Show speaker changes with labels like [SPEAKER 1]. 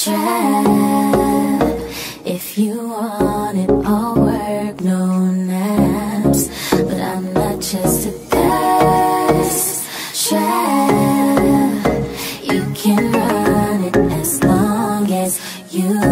[SPEAKER 1] trap. If you want it, all work, no naps. But I'm not just a thirst trap. You can run it as long as you